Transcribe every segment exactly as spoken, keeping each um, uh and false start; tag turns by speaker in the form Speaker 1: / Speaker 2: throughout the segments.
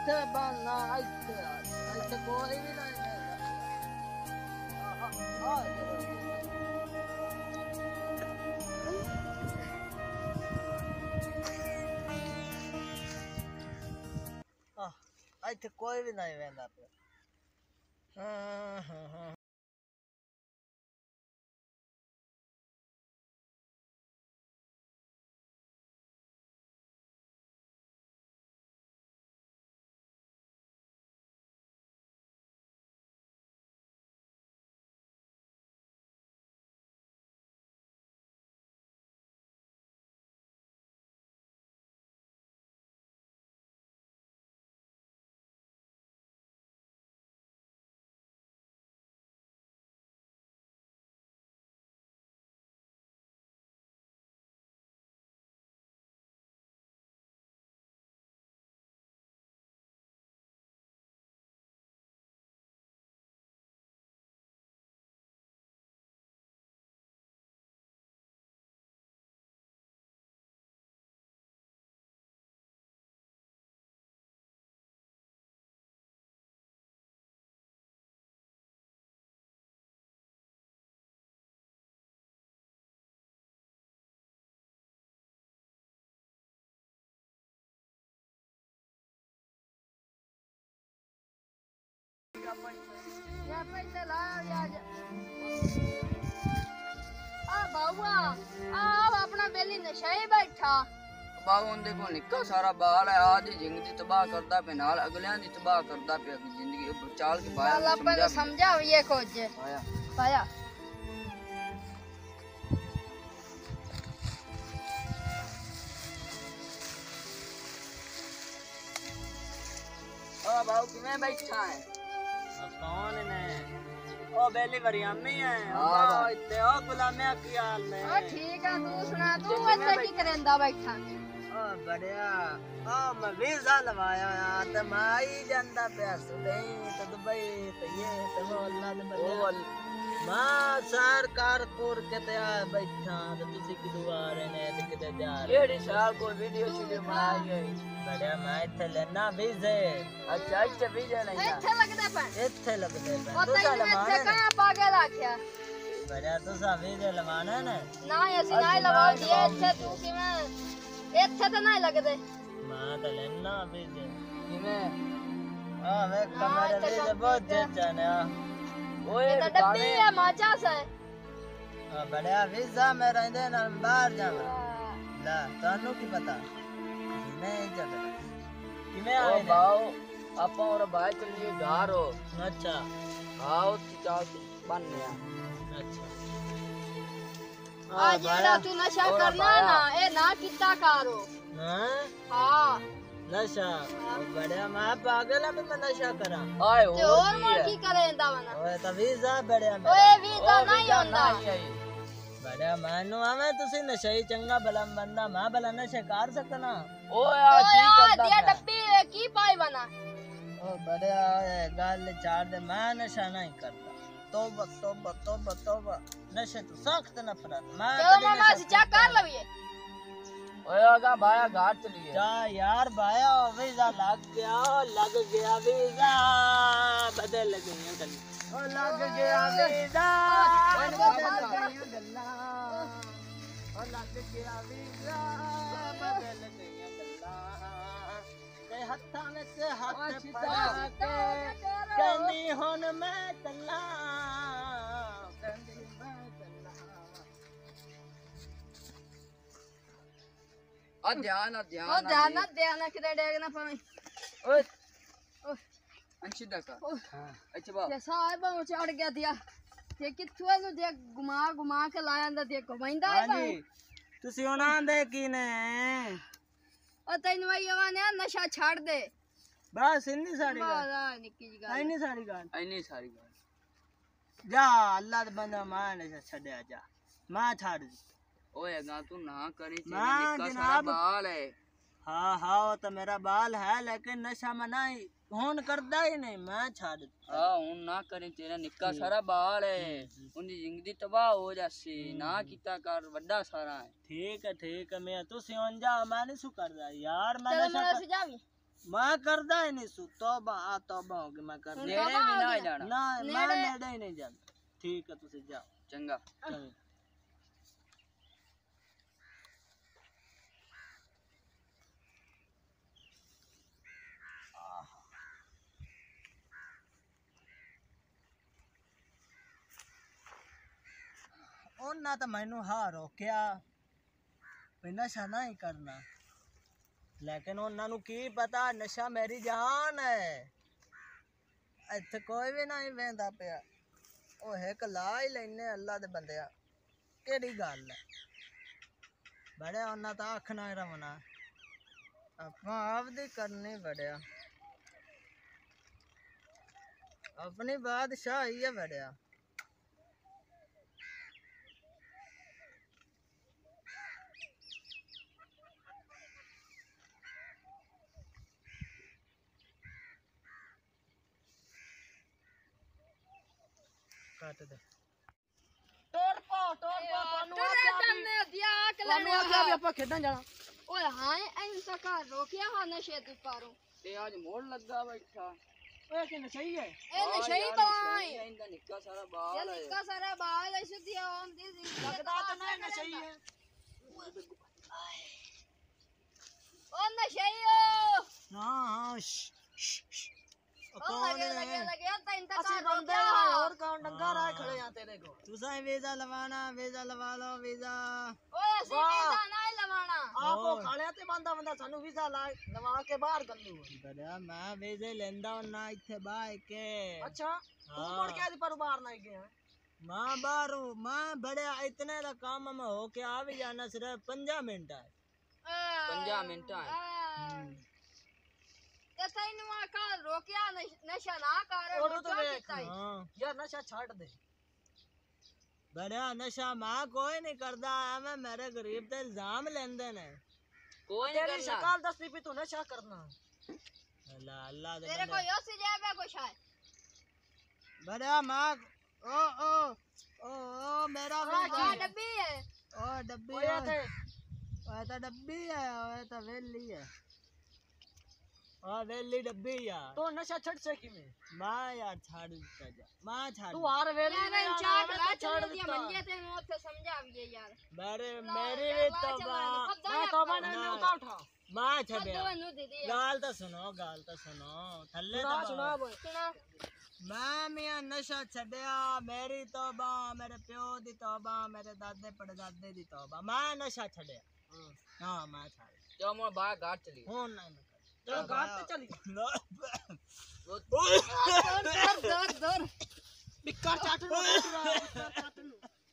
Speaker 1: ਇੱਥੇ ਬੰਨਾ ਇੱਥੇ ਇੱਥੇ ਕੋਈ ਵੀ ਨਹੀਂ ਆ ਇੱਥੇ ਕੋਈ ਵੀ ਨਹੀਂ ਵੇਂਦਾ ਪਿਆ ਹਾਂ ਹਾਂ ਹਾਂ
Speaker 2: Ya पैसे ला आज आ बाबा आ अपना बेली नशे बैठा
Speaker 3: बाबू उनके को निक्का सारा बाल है आधी जिंदगी तबाह करता पे नाल अगलियां दी तबाह करता पे जिंदगी चाल के बाहर
Speaker 2: समझा समझा ये कुछ
Speaker 3: आया
Speaker 2: आया
Speaker 3: ओ बाबू किवें बैठा है
Speaker 1: कौन ने ओ बेली वरियामी है ओ इत्ते ओ गुलामिया की हाल ने
Speaker 2: ओ ठीक है तू सुना तू ऐसे की करेंदा बैठा
Speaker 1: ओ बढ़िया ओ मैं वीजा लवाया यार ते माई ਜਾਂਦਾ ਪਿਆ ਸੁਦਈ ਤੇ ਦੁਬਈ ਤੇ ਇਹ ਤੇ ਉਹ ਅੱਲਾ ਦੇ ਬੰਦੇ ਮਾਂ ਸਰਕਾਰ ਕੋਰ ਕੇ ਤੇ ਆ ਬੈਠਾ ਤੇ ਤੁਸੀਂ ਕਿਦੋਂ ਆ ਰਹੇ ਨੇ ਤੇ ਕਿਤੇ ਜਾ ਰਹੇ
Speaker 3: ਕਿਹੜੀ ਸਾਲ ਕੋਈ ਵੀਡੀਓ ਸ਼ੂਡੀਓ ਬਣਾਈ ਗਈ
Speaker 1: बढ़िया मैं इथे लेना वीजे
Speaker 3: अच्छा इथे वीजे नहीं
Speaker 2: ਇੱਥੇ ਲੱਗਦਾ ਪਾ
Speaker 1: इथे लगदे पे
Speaker 2: ਉਹ
Speaker 1: तुसा
Speaker 2: ਤੈਨੂੰ ਇੱਥੇ
Speaker 1: लवाने
Speaker 2: ਕਹਾਂ ਪਾਗਲ ਆਖਿਆ
Speaker 1: बढ़िया तुसा वीजे लवाने ने
Speaker 2: ਨਾ ਅਸੀਂ ਨਾ ਲਵਾਉਂਦੀ ਇੱਥੇ ਤੂੰ ਕਿਵੇਂ ਇੱਥੇ ਤਾਂ ਨਹੀਂ ਲੱਗਦੇ
Speaker 1: मैं तो लेना वीजे
Speaker 3: किवें
Speaker 1: आ वे कमरे वीजे बहुत अच्छा ने
Speaker 3: ओए
Speaker 2: ਇਹ ਤਾਂ ਡੱਬੀ ਹੈ ਮਾਚਾ ਸੇ
Speaker 1: आ बढ़िया वीजा मैं रहंदे ना बाहर जावा ला तानू की पता नहीं जब किने
Speaker 3: ओ
Speaker 1: आए ने
Speaker 3: बाऊ आपा और भाई चलिए घर हो
Speaker 1: अच्छा
Speaker 3: आओ चाल बनने
Speaker 1: अच्छा
Speaker 2: ਆ ਜਿਹੜਾ ਤੂੰ ਨਸ਼ਾ ਕਰਨਾ ਨਾ ਇਹ ਨਾ ਕੀਤਾ ਕਰੋ
Speaker 1: हां
Speaker 2: ਹਾਂ
Speaker 1: नशा बढ़िया मैं पागल है मैं नशा करा
Speaker 3: आए
Speaker 2: ਤੇ ਹੋਰ ਮੈਂ ਕੀ ਕਰੇਂਦਾ ਵਨਾ
Speaker 1: ओए तो वीजा बढ़िया मेरा
Speaker 2: ਓਏ ਵੀਜ਼ਾ ਨਹੀਂ ਹੁੰਦਾ
Speaker 1: बढ़िया मानो हमें तुसी नशे ही चंगा भला बंदा मैं भला नशे कर सकना
Speaker 3: ओ यार की करदा
Speaker 2: दिया डब्बी की पाई बना
Speaker 1: ओ बढ़िया गल चार दे मैं नशा नहीं करता तौबा तौबा तौबा तौबा नशे तो सख्त नफरत मैं
Speaker 2: चलो मामा से चेक कर लविए
Speaker 3: ओए आगा भाया घर चलिए
Speaker 1: जा यार भाया वीजा लग गया लग गया वीजा बदल गई गल ओ लग गया वीजा बदल गई गल्ला ओ लग गया वीजा बदल गई गल्ला ते हत्थां विच हत्थ पा के कहनी हुन मैं चला कहनी मैं चला
Speaker 3: आ ध्यान आ
Speaker 2: ओ
Speaker 3: ध्यान
Speaker 2: ध्यान ना ध्यान किते डेग ना पावे
Speaker 3: ओए
Speaker 2: ओ
Speaker 3: अंशी दका
Speaker 1: हां
Speaker 3: अच्छा बा
Speaker 2: ये साहब वो चढ़ गया दिया ये किथों नु दे घुमा घुमा के लाया अंदर दे घुमाइंदा है
Speaker 1: हां जी तुसी हुन आंदे की ने
Speaker 2: ओ तैनू आईवा ने नशा छाड़ दे
Speaker 1: बस इन्नी सारी गल
Speaker 2: वाह निक्की जी गल
Speaker 1: इन्नी सारी गल
Speaker 3: इन्नी सारी गल
Speaker 1: जा अल्लाह दे बंदा मां ने छड्या जा मां छाड़ दी
Speaker 3: ओए अगा तू ना करी
Speaker 1: ना
Speaker 3: निक्का सारा
Speaker 1: जनाब।
Speaker 3: बाल है
Speaker 1: हाँ हाँ वो तो मेरा बाल है लेकिन नशा में नहीं होन करदा ही नहीं मैं छाड़ दी
Speaker 3: हां हुन ना करी तेरा निक्का सारा बाल है उनकी जिंदगी तबाह हो जासी ना कीता कर बड़ा सारा है
Speaker 1: ठीक है ठीक है मैं तुसी होन जा मैं नहीं सु करदा यार मैं
Speaker 2: चलो
Speaker 1: नशा
Speaker 2: मेरा
Speaker 1: कर...
Speaker 2: से जावी
Speaker 1: मैं करदा ही नहीं सु तौबा आ तौबा होगी मैं कर
Speaker 3: नेड़े भी ना जाना
Speaker 1: ना मैं नेड़े ही नहीं जाता ठीक है तुसी जाओ
Speaker 3: चंगा
Speaker 1: चंगा ਉਹਨਾਂ ਤਾਂ ਮੈਨੂੰ ਹਾਂ ਰੋਕਿਆ ਵੀ ਨਸ਼ਾ ਨਹੀਂ ਕਰਨਾ लेकिन उन्होंने की पता नशा मेरी जान है इत्थे कोई भी नहीं वेंदा पिया ओ एक ला ही लेने अल्लाह दे बंदिया केड़ी गल है बड़े उन्ना तो आखना ही रवना अपना आप दी करनी बड़िया अपनी बादशाही है बड़िया काट दे तोड़ पाओ तोड़ पाओ तन्नू
Speaker 2: टुरे चलने दिया
Speaker 1: तन्नू
Speaker 2: अकल
Speaker 1: आख्या भी ਆਪਾਂ ਖੇਡਣ ਜਾਣਾ
Speaker 2: ओए हां इन सका रोकिया हा नशे तू पारो
Speaker 3: ते आज मोड़ लगा बैठा
Speaker 1: ओए कि सही है
Speaker 2: ए नशे ही बनाई
Speaker 3: इंदा निक्का सारा
Speaker 2: ये
Speaker 3: बाल है
Speaker 2: निक्का सारा बाल ऐसे दिया ओम दी
Speaker 1: लगदा तो नहीं नशे ही है
Speaker 2: ओ नशे ही हो
Speaker 1: हां हां
Speaker 2: ओ लगे लगे लगे तो इन तक
Speaker 1: ਅਸੀਂ ਬੰਦੇ ਆ ਹੋਰ ਕੌਣ ਡੰਗਾ ਰਾਹ ਖੜੇ ਆ ਤੇਰੇ ਕੋ ਤੁਸੀਂ ਵੀਜ਼ਾ ਲਵਾਣਾ ਵੀਜ਼ਾ ਲਵਾ ਲਓ ਵੀਜ਼ਾ
Speaker 2: ओए ਅਸੀਂ ਵੀਜ਼ਾ ਨਹੀਂ ਲਵਾਣਾ
Speaker 1: ਆਪੋ ਖਾਲਿਆਂ ਤੇ ਬੰਦਾ ਬੰਦਾ ਸਾਨੂੰ ਵੀਜ਼ਾ ਲਵਾ ਕੇ ਬਾਹਰ ਗੱਲੂ ਬੜਿਆ ਮੈਂ ਵੀਜ਼ੇ ਲੈਂਦਾ ਹੁੰਨਾ ਇੱਥੇ ਬਾਹ ਕੇ ਅੱਛਾ ਤੂੰ ਮੁੜ ਕੇ ਪਰ ਬਾਹਰ ਨਹੀਂ ਗਿਆ ਮੈਂ ਬਾਹਰ ਮੈਂ ਬੜਿਆ ਇਤਨੇ ਦਾ ਕੰਮ ਮੈਂ ਹੋ ਕੇ ਆ ਵੀ ਜਾਣਾ ਸਿਰਫ पंद्रह ਮਿੰਟ ਹੈ
Speaker 3: पंद्रह मिनट है
Speaker 2: ਤੇ ਤੈਨੂੰ ਆਖਾ ਰੋਕਿਆ ਨਸ਼ਾ ਨਾ ਕਰ
Speaker 1: ਉਹਨੂੰ ਤਾਂ ਵੇਖ ਹਾਂ ਯਾਰ ਨਸ਼ਾ ਛੱਡ ਦੇ बड़ा नशा मैं कोई नहीं करदा एवं मेरे गरीब ते इल्जाम लेंदे ने
Speaker 3: कोई नहीं करना
Speaker 1: शक्ल दसदी भी तू नशा करना अल्लाह अल्लाह दे
Speaker 2: तेरे को योसी जेबे कुछ है
Speaker 1: बड़ा मां ओ ओ ओ ओ मेरा
Speaker 2: हां डब्बी है
Speaker 1: ओ डब्बी ओए ते ओए तो डब्बी है ओए तो वेली है आ वेली डब्बी यार तो नशा छड़ से किवे मां यार छाड़ दिता जा मां छाड़ तू हार वेली
Speaker 2: यार इन चाट ला छोड़ दिया मंजे ते मौत से समझाविए यार
Speaker 1: मेरे मेरी भी तौबा मैं तौबा नहीं उठा उठा मां छड़या गाल तो सुनो गाल तो सुनो थल्ले तो सुना
Speaker 2: सुना
Speaker 1: मैं मियां नशा छड़या मेरी तौबा मेरे प्यो दी तौबा मेरे दादे पड़दादे दी तौबा मैं नशा छड़या हां मैं छाड़
Speaker 3: जो मोर बाहर घाट चली
Speaker 1: हो नहीं चलो घाट पे चली
Speaker 2: दर दर दर
Speaker 1: बिक्कर चाटू बिक्कर चाटू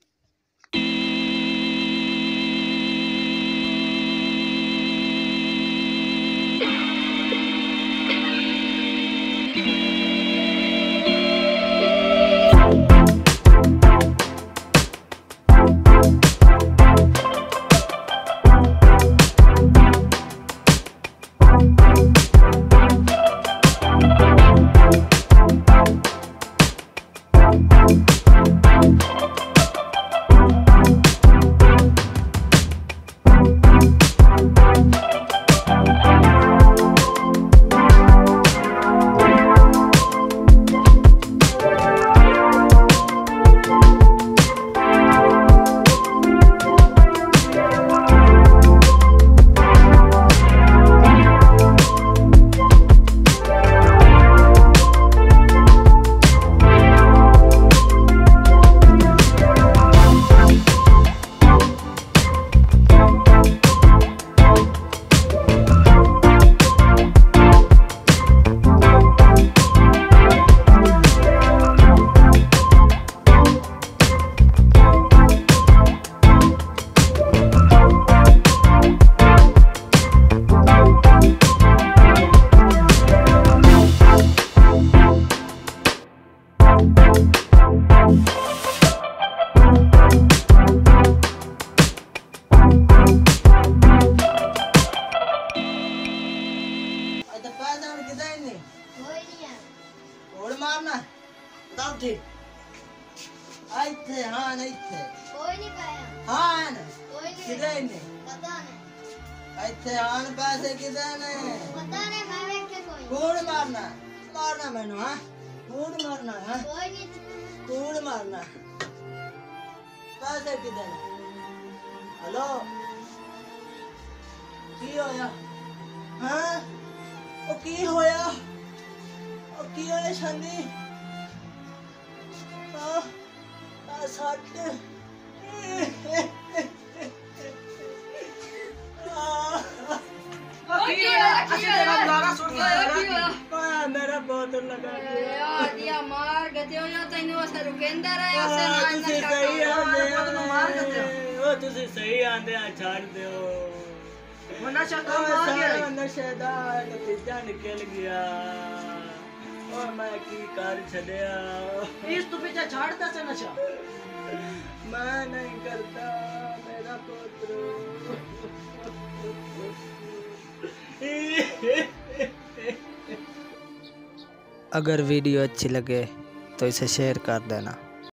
Speaker 1: ਇੱਥੇ ਹਾਂ ਨਾ ਇੱਥੇ
Speaker 2: कोई नहीं पाया
Speaker 1: ਹਾਂ ਨਾ
Speaker 2: कोई नहीं
Speaker 1: ਕਿਦੇ ਨੇ
Speaker 2: पता नहीं
Speaker 1: ਇੱਥੇ ਆਣ ਪੈਸੇ ਕਿਦੇ ਨੇ
Speaker 2: पता नहीं मैं
Speaker 1: कूड़ मारना मारना मैनू हाँ कूड़ मारना है कूड़ मारना पैसे किधर हेलो की होया हाँ ओ की होया ओ की होया शांदी आ आ सट मेरा बहुत लगा
Speaker 2: यार दिया मार गते हो या तैनू अस रुकेंदा रहे अस ना
Speaker 1: ਤੁਸੀਂ ਸਹੀ ਆਂਦੇ ਮਾਰ ਗਏ ਉਹ ਤੁਸੀਂ ਸਹੀ ਆਂਦੇ ਆ ਛੱਡ ਦਿਓ ਉਹ ਨਸ਼ਾ ਤਾਂ ਮਾਰ ਗਿਆ ਨਸ਼ੇ ਦਾ ਨਤੀਜਾ ਨਿਕਲ ਗਿਆ ਉਹ ਮੈਂ ਕੀ ਕਰ ਛੱਡਿਆ ਇਸ ਤੋਂ ਪਿੱਛੇ ਛੱਡਦਾ ਸੀ ਨਸ਼ਾ मैं नहीं करता मेरा पुत्र अगर वीडियो अच्छी लगे तो इसे शेयर कर देना।